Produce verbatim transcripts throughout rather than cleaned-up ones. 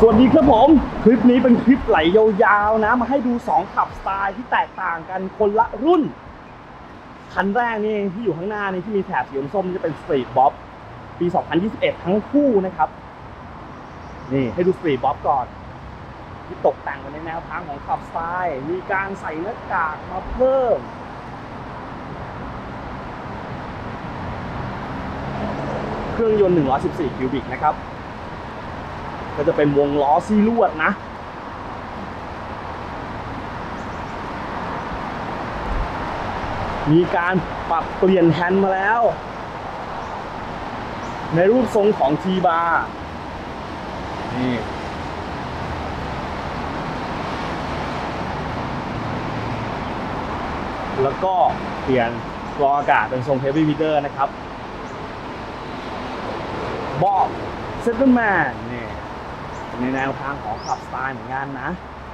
สวัสดีครับผมคลิปนี้เป็นคลิปไหลยาวๆนะมาให้ดูสองขับสไตล์ที่แตกต่างกันคนละรุ่นคันแรกนี่ที่อยู่ข้างหน้านี่ที่มีแถบสีส้มจะเป็นสตรีทบ๊อบปีสองพันยี่สิบเอ็ดทั้งคู่นะครับนี่ให้ดูสตรีทบ๊อบก่อนที่ตกแต่งมาในแนวทางของขับสไตล์มีการใส่หน้ากากมาเพิ่มเครื่องยนต์หนึ่งร้อยสิบสี่คิวบิกนะครับก็จะเป็นวงล้อซี่ลวดนะมีการปรับเปลี่ยนแฮนด์มาแล้วในรูปทรงของ ที บาร์ นี่แล้วก็เปลี่ยนกรองอากาศเป็นทรง Heavy Feeder นะครับเบาะ Settlement นี่ในแนวทางของขับสไตล์เหมือนกันนะ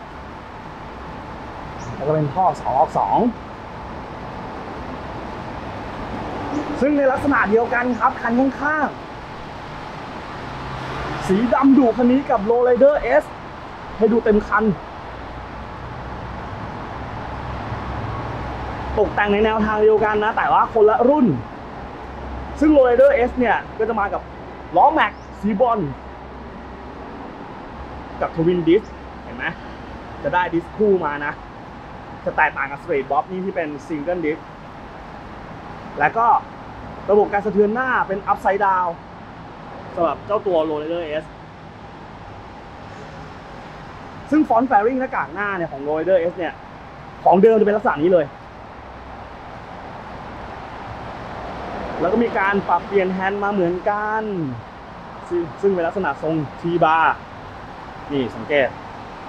แล้วก็เป็นท่อสองออกสองซึ่งในลักษณะเดียวกันครับคันข้างๆสีดำดุคันนี้กับ Lowrider S ให้ดูเต็มคันตกแต่งในแนวทางเดียวกันนะแต่ว่าคนละรุ่นซึ่ง Lowrider S เนี่ยก็จะมากับล้อแม็กซีบอนกับทวินดิสเห็นไหมจะได้ดิสคู่มานะจะแตกต่างกับสตรีทบ๊อบนี่ที่เป็นซิงเกิลดิสแล้วก็ระบบการสะเทือนหน้าเป็นอัพไซด์ดาวน์สำหรับเจ้าตัว Lowrider S ซึ่งฟอนต์แฟริงหน้ากากหน้าเนี่ยของ Lowrider S เนี่ยของเดิมจะเป็นลักษณะนี้เลยแล้วก็มีการปรับเปลี่ยนแฮนด์มาเหมือนกันซึ่งเป็นลักษณะทรง ที บาร์ นี่สังเกต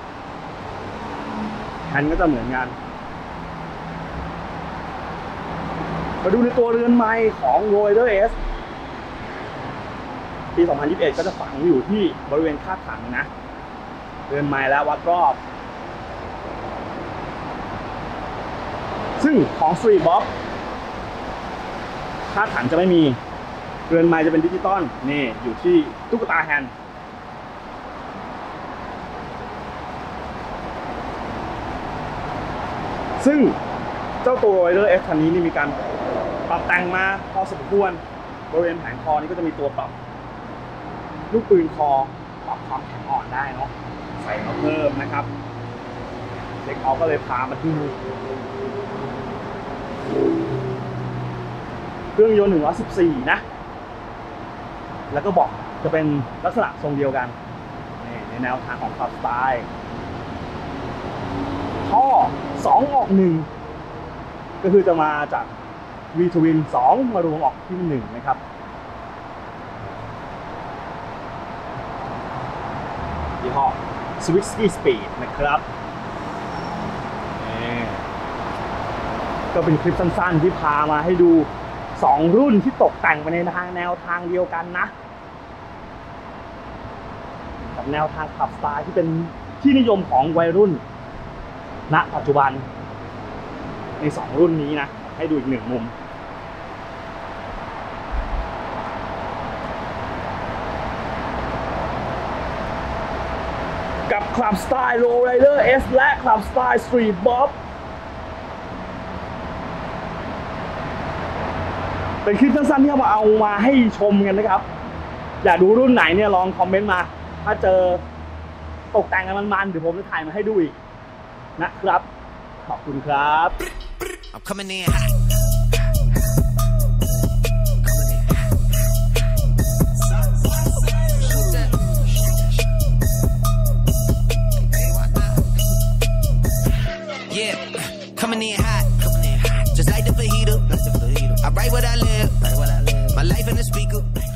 แฮนด์ก็จะเหมือนกันมาดูในตัวเรือนไม้ของ Lowrider S ปีสองพันยี่สิบเอ็ดก็จะฝังอยู่ที่บริเวณคาดถังนะเรือนไม้และวัดรอบซึ่งของ Street Bob คาดถังจะไม่มีเรือนไม้จะเป็นดิจิตอลนี่อยู่ที่ตุ๊กตาแฮนด์ซึ่งเจ้าตัว Lowrider S คันนี้นี่มีการปรับแต่งมาพอสมควรบริเวณแผงคอนี้ก็จะมีตัวปรับลูกปืนคอปรับความแข็งอ่อนได้เนาะใส่มาเพิ่มนะครับเด็กเขาก็เลยพามาที่เครื่องยนต์หนึ่งร้อยสิบสี่นะแล้วก็บอกจะเป็นลักษณะทรงเดียวกันในแนวทางของขับสไตล์ท่อสองออกหนึ่งก็คือจะมาจาก V Twin สองมารวมออกที่หนึ่งนะครับยี่ห้อ Swiftski Speed นะครับก็เป็นคลิปสั้นๆที่พามาให้ดูสองรุ่นที่ตกแต่งไปในทางแนวทางเดียวกันนะกับแนวทางขับสไตล์ที่เป็นที่นิยมของวัยรุ่นณปัจจุบันในสองรุ่นนี้นะให้ดูอีกหนึ่งมุมกับคลับสไตล์ Lowrider S และคลับสไตล์ Street Bob เป็นคลิปสั้นๆที่เอามาเอามาให้ชมกันนะครับอยากดูรุ่นไหนเนี่ยลองคอมเมนต์มาถ้าเจอตกแต่งกันมันๆเดี๋ยวผมจะถ่ายมาให้ดูอีกนะครับขอบคุณครับ I'm coming in hot. Yeah, coming in hot. Just like the fajita. I write what I live. My life in the speaker.